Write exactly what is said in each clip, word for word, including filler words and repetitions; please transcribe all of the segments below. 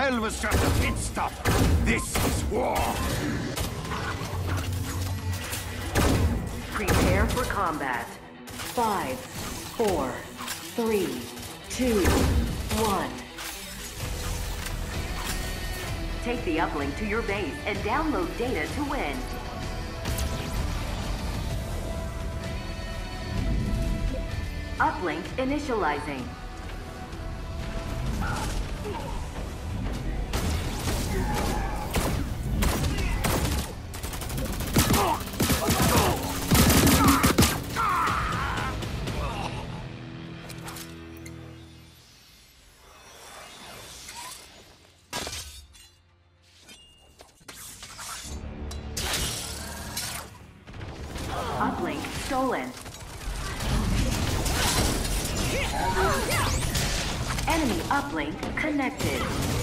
hell was just a pit stop. This is war. Prepare for combat. Five, four, three, two, one. Take the uplink to your base and download data to win. Uplink initializing. Uplink stolen. Enemy uplink connected.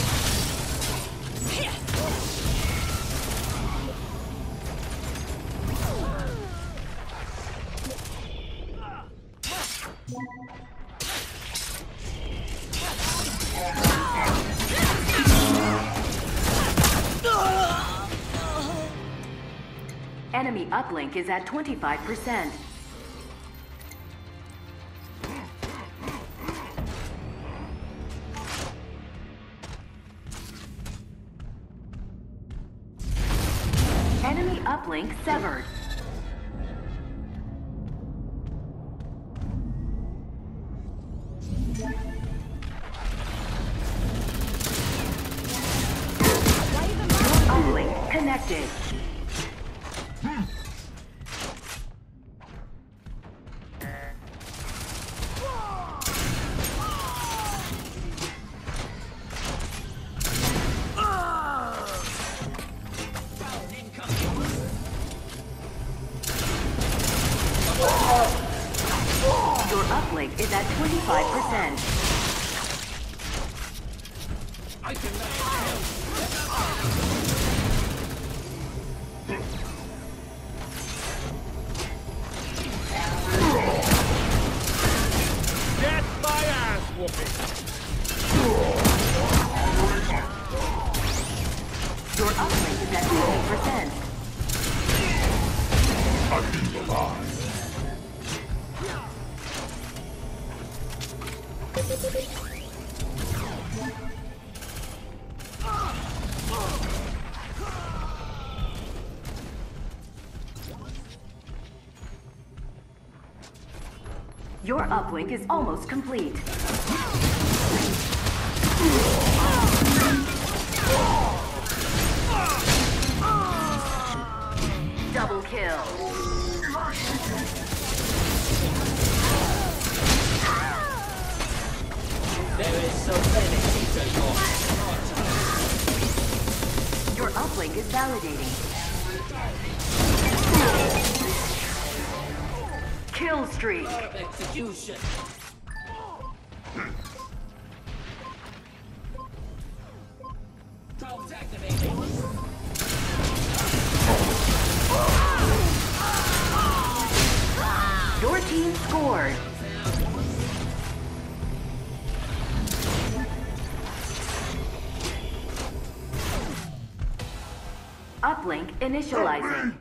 Enemy uplink is at twenty-five percent. Enemy uplink severed. Uplink connected. Your uplink is at twenty-five percent. I can Get my ass whooping! Your uplink is at fifty percent. I'm alive. Your uplink is almost complete. Double kill. There is so many people. Your uplink is validating. Kill streak. Execution. Drones activated. Your team scored. Uplink initializing.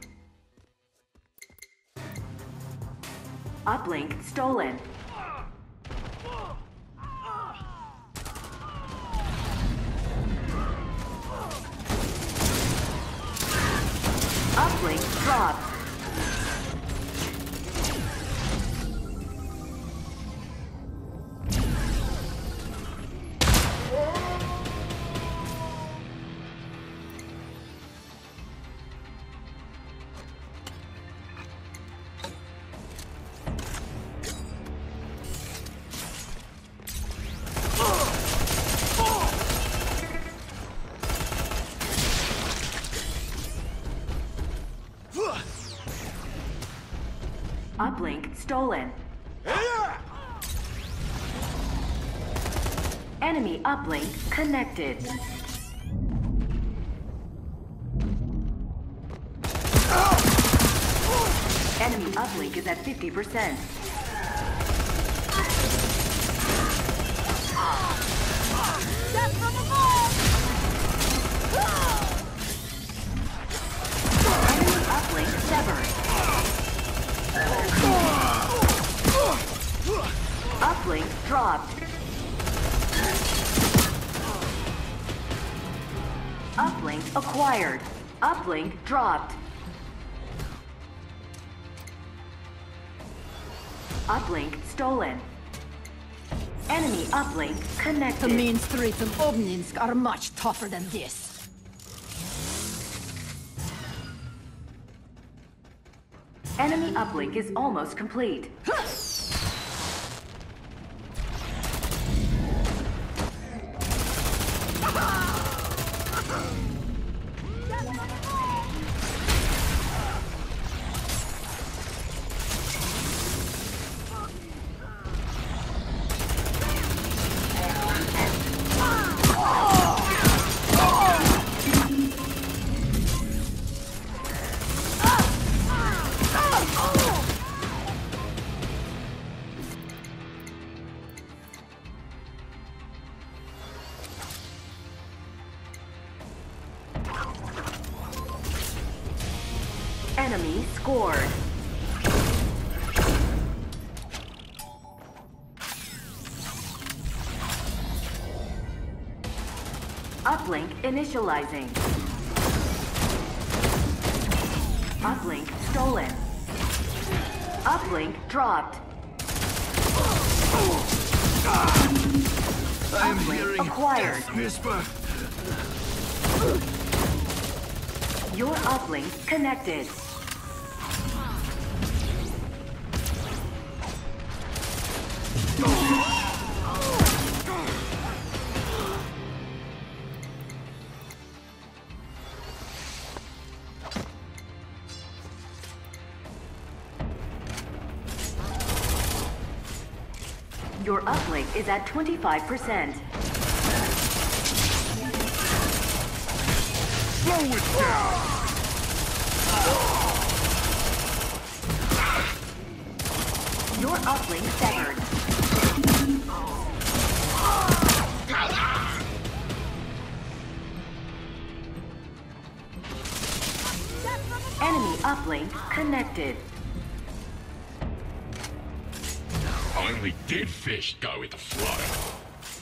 Uplink stolen. Uplink dropped. Uplink stolen. Enemy uplink connected. Enemy uplink is at fifty percent. Death from above! Enemy uplink severed. Uplink dropped. Uplink acquired. Uplink dropped. Uplink stolen. Enemy uplink The connected. main streets of Obninsk are much tougher than this. Enemy uplink is almost complete. Enemy scored. Uplink initializing. Uplink stolen. Uplink dropped. I'm Uplink hearing acquired. death whisper. Your uplink connected. Your uplink is at twenty-five percent. Slow it down. Your uplink severed. Enemy uplink connected. Only dead fish go with the flow.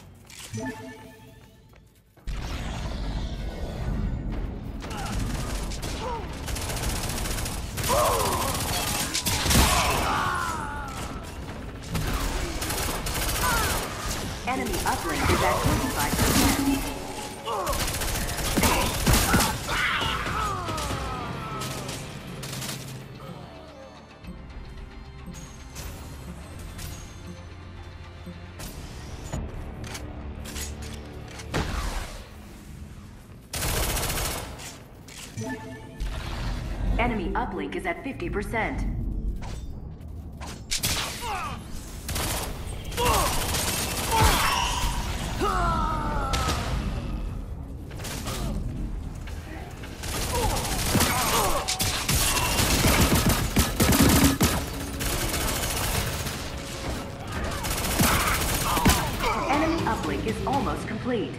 Enemy uplink is at twenty-five percent. Enemy uplink is at fifty percent. Enemy uplink is almost complete.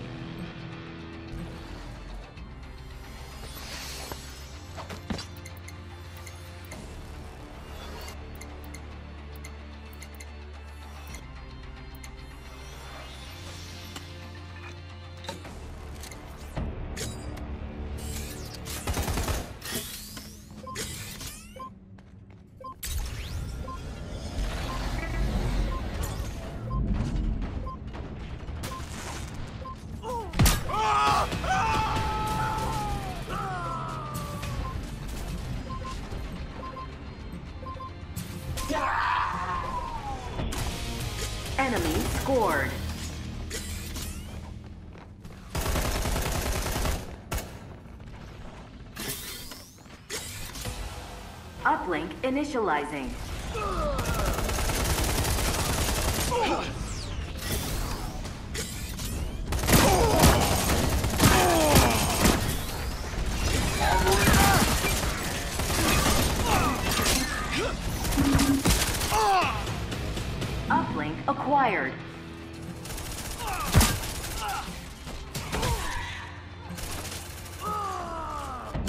Enemy scored. Uplink initializing. Uplink acquired.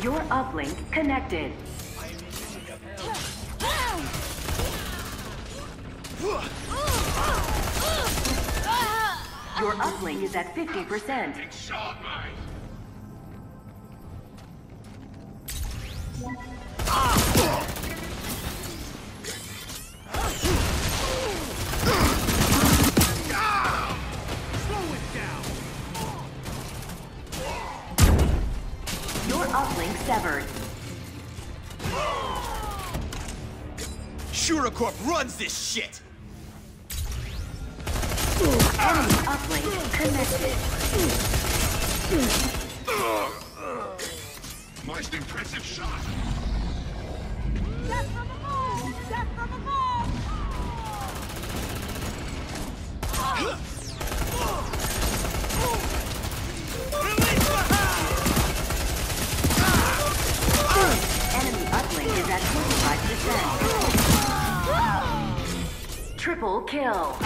Your uplink connected. Your uplink is at fifty percent. Shot mine. Your uplink severed. Shuracorp runs this shit! Enemy uplink connected. Most impressive shot. Death from above! Death from above! Enemy uplink is at twenty-five percent. Triple kill.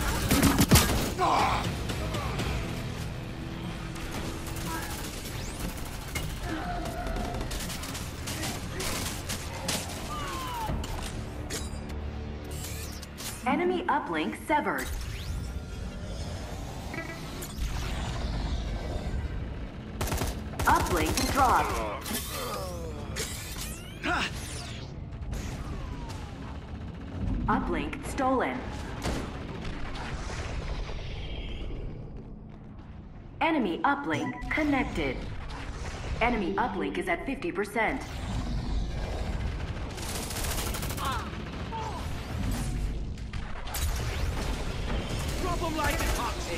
Enemy uplink severed. Uplink dropped. Uplink stolen. Enemy uplink connected. Enemy uplink is at fifty percent. Drop 'em like epoxy.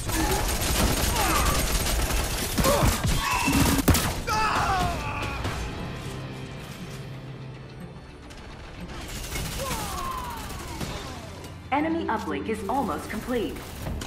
Enemy uplink is almost complete.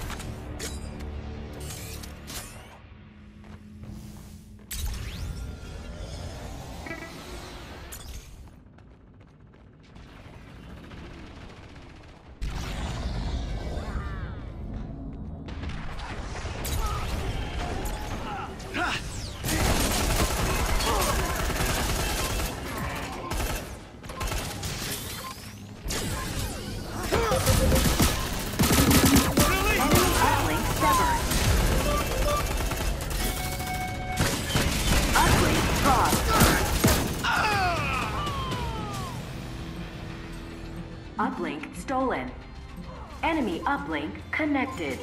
Uplink stolen. Enemy uplink connected.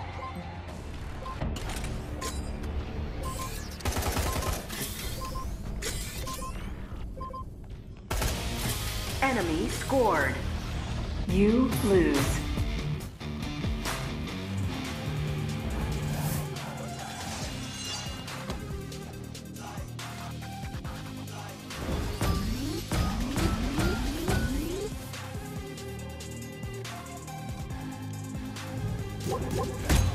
Enemy scored. You lose. What?